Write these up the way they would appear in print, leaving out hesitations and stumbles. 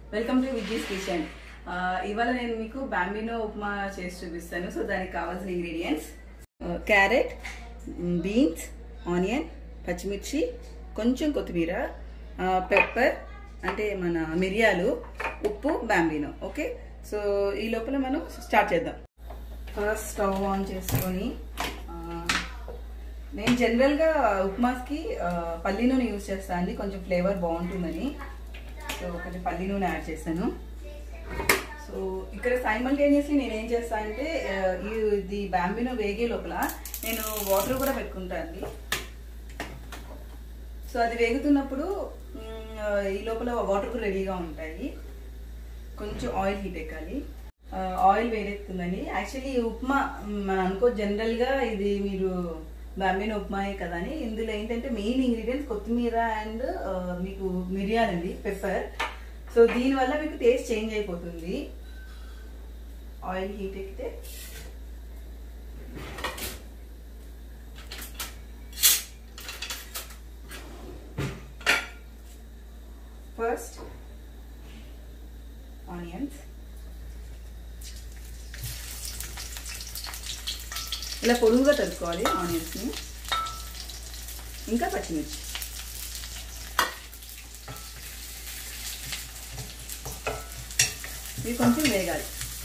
Welcome to Vijji's kitchen. ఇవాళ నేను మీకు బాంబినో ఉప్మా చేసి చూపిస్తాను. సో దానికి కావాల్సిన ఇంగ్రీడియంట్స్ క్యారెట్, బీన్స్, ఆనియన్, పచ్చిమిర్చి, కొంచెం కొత్తిమీర, పెప్పర్ అంటే మన మిరియాలు, ఉప్పు, బాంబినో. ఓకే, సో ఈ లోపల మనం స్టార్ట్ చేద్దాం. ఫస్ట్ స్టవ్ ఆన్ చేసుకొని నేను జనరల్గా ఉప్మాకి పల్లి నూనె యూజ్ చేస్తాను అండి, కొంచెం ఫ్లేవర్ బాగుంటుందని. సో కొంచెం పల్లి నూనె యాడ్ చేశాను. సో ఇక్కడ సైమల్టేనియస్లీ నేను ఏం చేస్తాను అంటే ఇది బాంబినో వేగే లోపల నేను వాటర్ కూడా పెట్టుకుంటాను అండి. సో అది వేగుతున్నప్పుడు ఈ లోపల వాటర్ కూడా రెడీగా ఉంటాయి. కొంచెం ఆయిల్ హీట్ ఎక్కాలి. ఆయిల్ వేడెక్కుతుందండి. యాక్చువల్లీ ఉప్మా మనం అనుకో జనరల్గా ఇది మీరు బాంబినో ఉప్మాయే కదా అని. ఇందులో ఏంటంటే మెయిన్ ఇంగ్రీడియంట్స్ కొత్తిమీర అండ్ మీకు మిరియాలండి, పెప్పర్. సో దీనివల్ల మీకు టేస్ట్ చేంజ్ అయిపోతుంది. ఆయిల్ హీట్ ఎక్కితే ఫస్ట్ ఆనియన్స్ ఇలా పొడుగుగా తరుక్కోవాలి ఆనియన్స్ని. ఇంకా పచ్చిమిర్చి. ఇవి కొంచెం వేగాలి.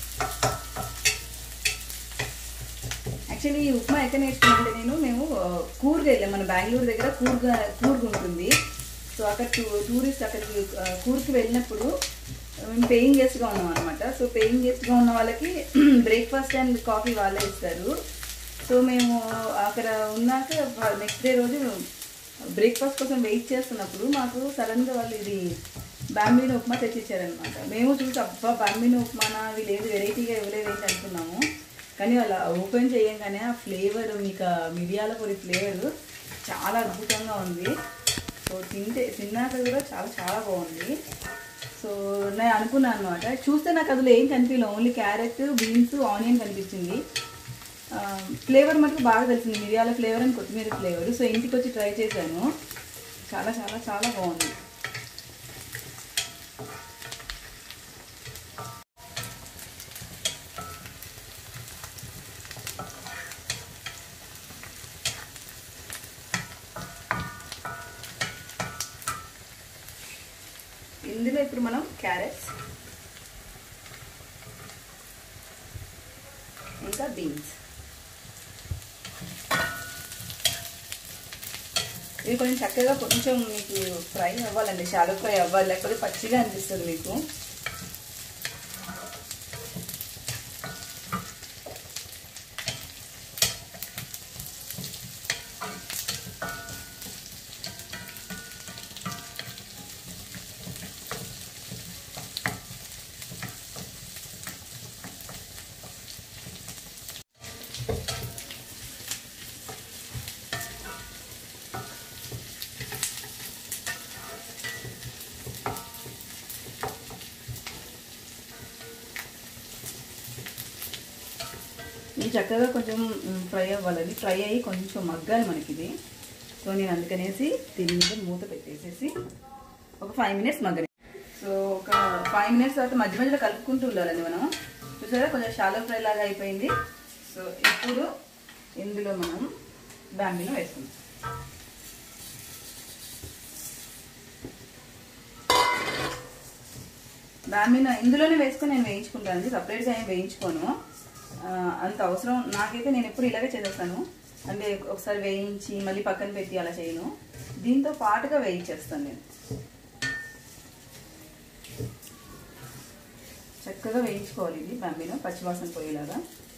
యాక్చువల్లీ ఈ ఉప్మా ఎక్కడ నేర్చుకున్నానంటే మేము కూర్గ్ వెళ్ళాం. మన బెంగళూరు దగ్గర కూర్గ్ ఉంటుంది. సో అక్కడ టూరిస్ట్ అక్కడికి కూర్గ్కి వెళ్ళినప్పుడు మేము పేయింగ్ గెస్ట్గా ఉన్నాం అనమాట. సో పేయింగ్ గెస్ట్గా ఉన్న వాళ్ళకి బ్రేక్ఫాస్ట్ అండ్ కాఫీ వాళ్ళే ఇస్తారు. సో మేము అక్కడ ఉన్నాక నెక్స్ట్ డే రోజు బ్రేక్ఫాస్ట్ కోసం వెయిట్ చేస్తున్నప్పుడు మాకు సడన్గా వాళ్ళు ఇది బాంబినో ఉప్మా తెచ్చిచ్చారనమాట. మేము చూసి అబ్బా బాంబినో ఉప్మానా, అవి లేదు వెరైటీగా ఇవ్వలేదు ఏంటి అనుకున్నాము. కానీ అలా ఓపెన్ చేయంగానే ఆ ఫ్లేవర్, మీకు మిరియాల పొడి ఫ్లేవర్ చాలా అద్భుతంగా ఉంది. సో తిన్నాక కూడా చాలా చాలా బాగుంది. సో నేను అనుకున్నాను అనమాట. చూస్తే నాకు అందులో ఏం కనిపించలేదు, ఓన్లీ క్యారెట్, బీన్స్, ఆనియన్ కనిపించింది. ఫ్లేవర్ మటుకు బాగా తెలిసింది, మిరియాల ఫ్లేవర్ అండ్ కొత్తిమీర ఫ్లేవర్. సో ఇంటికి వచ్చి ట్రై చేశాను, చాలా చాలా చాలా బాగుంది. ఇందులో ఇప్పుడు మనం క్యారెట్స్ ఇంకా బీన్స్ ఇవి కొంచెం చక్కగా కొంచెం మీకు ఫ్రై అవ్వాలండి, షాలో ఫ్రై అవ్వాలి, లేకపోతే పచ్చిగా అనిపిస్తుంది మీకు. ఇది చక్కగా కొంచెం ఫ్రై అవ్వాలి, ఫ్రై అయ్యి కొంచెం మగ్గాలి మనకి ఇది. సో నేను అందుకనేసి దీని మీద మూత పెట్టేసేసి ఒక 5 minutes మగ్గని. సో ఒక 5 minutes తర్వాత మధ్య మధ్యలో కలుపుకుంటూ ఉండాలండి మనం. చూసారా కొంచెం షాలో ఫ్రై లాగా అయిపోయింది. సో ఇప్పుడు ఇందులో మనం బాంబినో వేసుకుందాం. బాంబినో ఇందులోనే వేసుకొని నేను వేయించుకుంటాను, సపరేట్గా ఏం వేయించుకోను, అంత అవసరం నాకైతే. నేను ఎప్పుడు ఇలాగే చేసేస్తాను, అంటే ఒకసారి వేయించి మళ్ళీ పక్కన పెట్టి అలా చేయను, దీంతో పాటుగా వేయించేస్తాను నేను. చక్కగా వేయించుకోవాలి ఇది బాంబినో, పచ్చివాసన పోయేలాగా.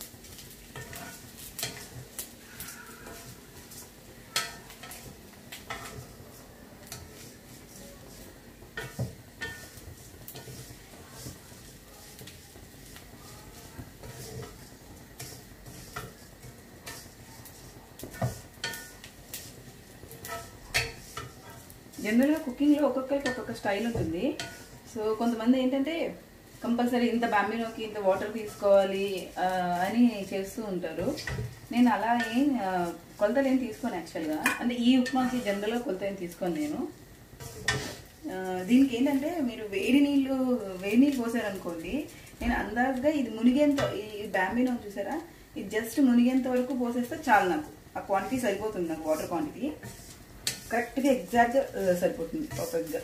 జనరల్గా కుకింగ్లో ఒక్కొక్కరికి ఒక్కొక్క స్టైల్ ఉంటుంది. సో కొంతమంది ఏంటంటే కంపల్సరీ ఇంత బాంబినోకి ఇంత వాటర్ తీసుకోవాలి అని చేస్తూ ఉంటారు. నేను అలా ఏం కొలతలు ఏం తీసుకోను యాక్చువల్గా. అంటే ఈ ఉప్మాకి జనరల్గా కొలత ఏం తీసుకోను నేను. దీనికి ఏంటంటే మీరు వేడి నీళ్ళు పోసారనుకోండి, నేను అందాజుగా ఇది మునిగేంత, ఈ బ్యాంబినో చూసారా, ఇది జస్ట్ మునిగేంత వరకు పోసేస్తే చాలు. నాకు ఆ క్వాంటిటీ సరిపోతుంది, నాకు వాటర్ క్వాంటిటీ కరెక్ట్గా ఎగ్జాక్ట్గా సరిపోతుంది పర్ఫెక్ట్గా.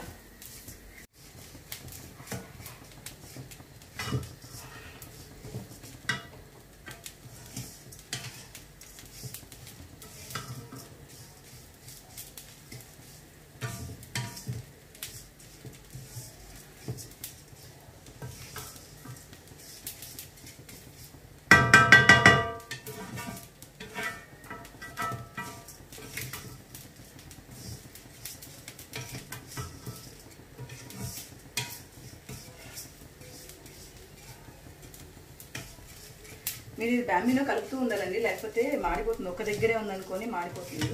మీరు ఇది బ్యాంబినో కలుపుతూ ఉండాలండి, లేకపోతే మాడిపోతుంది. ఒక్క దగ్గరే ఉందనుకొని మాడిపోతుంది.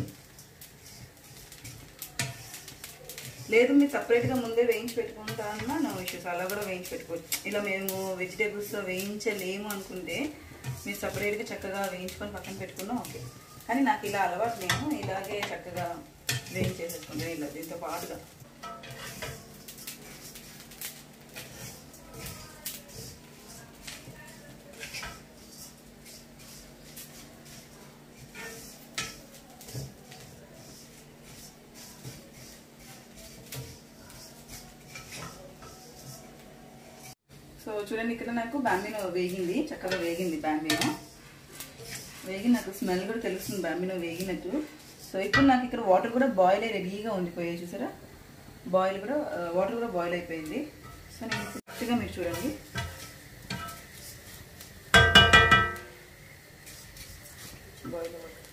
లేదు మీరు సపరేట్గా ముందే వేయించి పెట్టుకుంటా అన్నా నో ఇష్యూస్, అలా కూడా వేయించి పెట్టుకోవచ్చు. ఇలా మేము వెజిటేబుల్స్ వేయించలేము అనుకుంటే మీరు సపరేట్గా చక్కగా వేయించుకొని పక్కన పెట్టుకున్నా ఓకే. కానీ నాకు ఇలా అలవాటు, నేను ఇలాగే చక్కగా వేయించేసేసుకుంటాను ఇలా దీంతో పాటుగా. సో చూడండి, ఇక్కడ నాకు బ్యాంబినో వేగింది, చక్కగా వేగింది. బ్యాంబినో వేగి నాకు స్మెల్ కూడా తెలుస్తుంది బ్యాంబినో వేగినట్టు. సో ఇప్పుడు నాకు ఇక్కడ వాటర్ కూడా బాయిల్ అయ్యి రెడీగా ఉండిపోయాయి చూసారా, వాటర్ కూడా బాయిల్ అయిపోయింది. సో నేను కరెక్ట్గా మీరు చూడండి, బాయిల్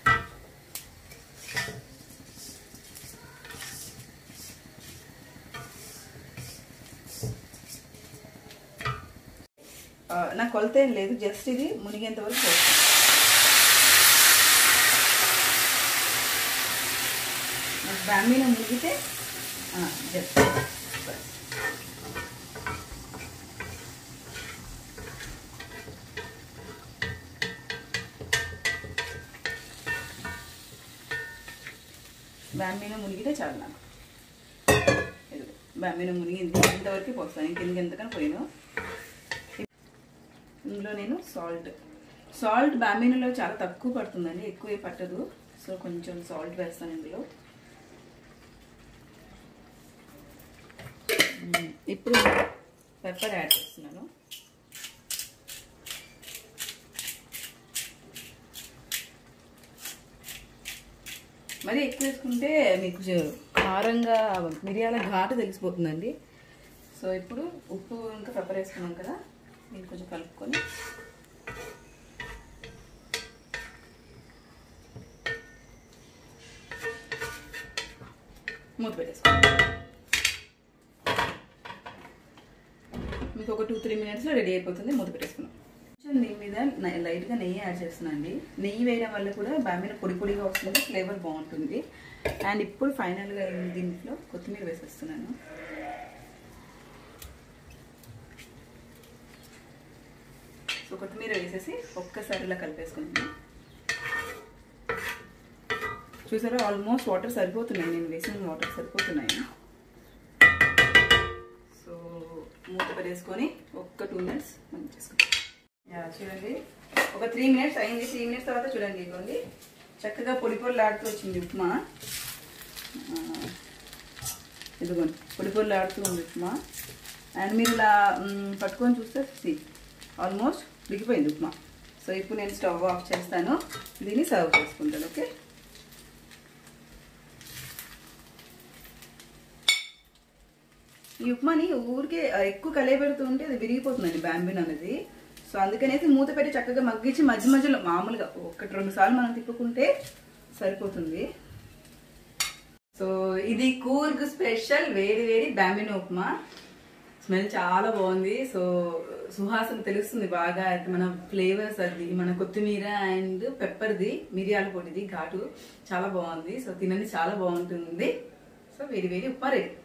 నాకు కొలత ఏం లేదు, జస్ట్ ఇది మునిగేంత వరకు పోస్తాను. నాకు బ్యాంబినో మునిగితే జస్ట్ బ్యాంబినో మునిగితే చాలు. నాకు బ్యాంబినో మునిగింది, ఇంతవరకు పోస్తాను, ఇంకెంతకని పోయాను. ఇందులో నేను సాల్ట్ బ్యాంబినోలో చాలా తక్కువ పడుతుందండి, ఎక్కువ పట్టదు. సో కొంచెం సాల్ట్ వేస్తాను ఇందులో. ఇప్పుడు పెప్పర్ యాడ్ చేస్తున్నాను. మరి ఎక్కువ వేసుకుంటే మీకు కారంగా మిరియాల ఘాటు తెలిసిపోతుందండి. సో ఇప్పుడు ఉప్పు ఇంకా పెప్పర్ వేసుకున్నాం కదా, దీన్ని కొంచెం కలుపుకొని మూత పెట్టేసుకోండి. మీకు ఒక 2-3 మినిట్స్లో రెడీ అయిపోతుంది. మూత పెట్టేసుకున్నాం. కొంచెం దీని మీద లైట్గా నెయ్యి యాడ్ చేస్తున్నాను అండి. నెయ్యి వేయడం వల్ల కూడా బ్యాంబినో పొడి పొడిగా వస్తుంది, ఫ్లేవర్ బాగుంటుంది. అండ్ ఇప్పుడు ఫైనల్గా దీంట్లో కొత్తిమీర వేసేస్తున్నాను. సో కొత్తిమీర వేసేసి ఒక్కసారి ఇలా కలిపేసుకుంటున్నాను. చూసారా, ఆల్మోస్ట్ వాటర్ సరిపోతున్నాయి, నేను వేసిన వాటర్ సరిపోతున్నాయి. సో మూత పెట్టేసుకొని ఒక్క 2 మినిట్స్ మనం చేసుకుంటాం. చూడండి, ఒక 3 మినిట్స్ అయింది. 3 మినిట్స్ తర్వాత చూడండి, ఇదిగోండి చక్కగా పొడి పొడిలాడుతూ వచ్చింది ఉప్మా. ఇదిగోండి పొడి పొడిలాడుతూ ఉంది ఉప్మా. అండ్ మీరు ఇలా పట్టుకొని చూస్తే ఆల్మోస్ట్ ఉడికిపోయింది ఉప్మా. సో ఇప్పుడు నేను స్టవ్ ఆఫ్ చేస్తాను, దీన్ని సర్వ్ చేసుకుంటాను. ఓకే, ఈ ఉప్మాని ఊరికే ఎక్కువ కలయబెడుతూ ఉంటే అది విరిగిపోతుందండి బ్యాంబినో అనేది. సో అందుకనేసి మూత పెట్టి చక్కగా మగ్గించి మధ్య మధ్యలో మామూలుగా 1-2 సార్లు మనం తిప్పుకుంటే సరిపోతుంది. సో ఇది కూర్గ్ స్పెషల్ వేడి వేడి బ్యాంబినో ఉప్మా. స్మెల్ చాలా బాగుంది. సో సువాసన తెలుస్తుంది బాగా, మన ఫ్లేవర్స్ అది మన కొత్తిమీర అండ్ పెప్పర్ది, మిరియాల పొడిది ఘాటు చాలా బాగుంది. సో తినండి, చాలా బాగుంటుంది. సో వేడి వేడి ఉప్మా రెడీ.